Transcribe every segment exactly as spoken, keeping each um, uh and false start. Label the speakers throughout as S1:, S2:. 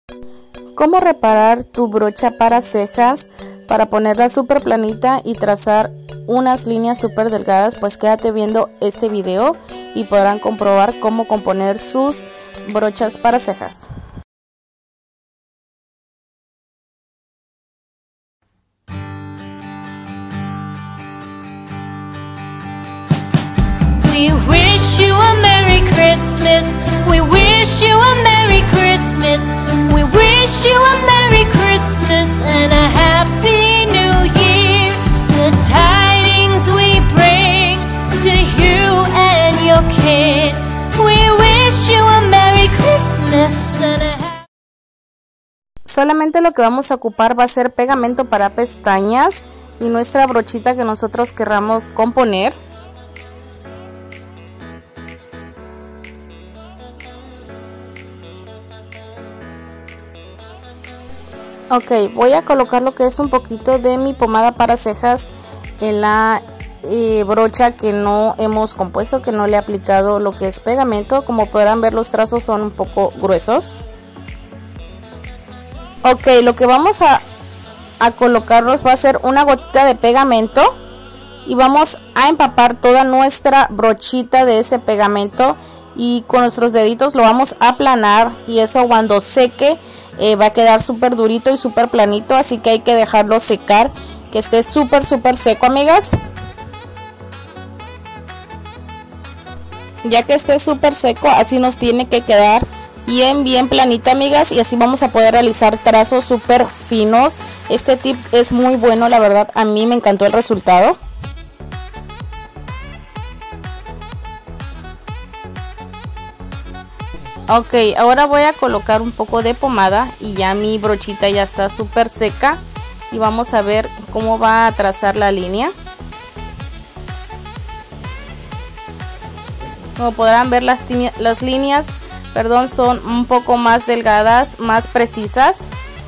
S1: ¿Cómo reparar tu brocha para cejas? Para ponerla súper planita y trazar unas líneas súper delgadas, pues quédate viendo este video y podrán comprobar cómo componer sus brochas para cejas.
S2: We wish you a Merry Christmas. We wish you a Merry Christmas. We wish you a Merry Christmas and a Happy New Year. The tidings we bring to you and your kid. We wish you a Merry Christmas and a happy...
S1: Solamente lo que vamos a ocupar va a ser pegamento para pestañas y nuestra brochita que nosotros querramos componer. Ok, voy a colocar lo que es un poquito de mi pomada para cejas en la eh, brocha que no hemos compuesto, que no le he aplicado lo que es pegamento. Como podrán ver, los trazos son un poco gruesos. Ok, lo que vamos a, a colocarnos va a ser una gotita de pegamento y vamos a empapar toda nuestra brochita de ese pegamento y con nuestros deditos lo vamos a aplanar, y eso cuando seque eh, va a quedar súper durito y súper planito, así que hay que dejarlo secar, que esté súper súper seco, amigas. Ya que esté súper seco, así nos tiene que quedar bien bien planita, amigas, y así vamos a poder realizar trazos súper finos. Este tip es muy bueno, la verdad, a mí me encantó el resultado. Ok, ahora voy a colocar un poco de pomada y ya mi brochita ya está súper seca y vamos a ver cómo va a trazar la línea. Como podrán ver, las, las líneas perdón, son un poco más delgadas, más precisas.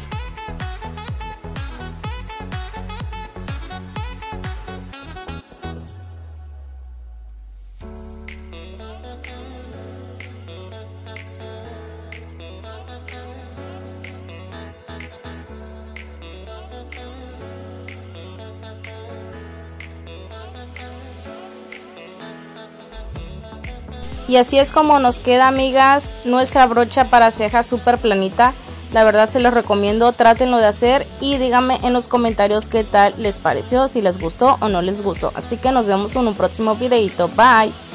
S1: Y así es como nos queda, amigas, nuestra brocha para cejas súper planita. La verdad se los recomiendo, trátenlo de hacer y díganme en los comentarios qué tal les pareció, si les gustó o no les gustó. Así que nos vemos en un próximo videito. Bye.